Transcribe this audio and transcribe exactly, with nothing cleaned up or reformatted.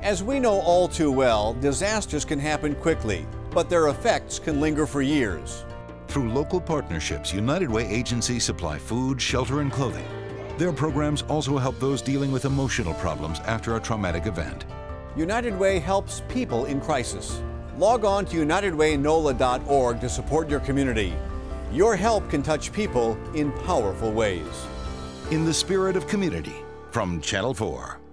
As we know all too well, disasters can happen quickly, but their effects can linger for years. Through local partnerships, United Way agencies supply food, shelter, and clothing. Their programs also help those dealing with emotional problems after a traumatic event. United Way helps people in crisis. Log on to united way N O L A dot org to support your community. Your help can touch people in powerful ways. In the spirit of community, from Channel four.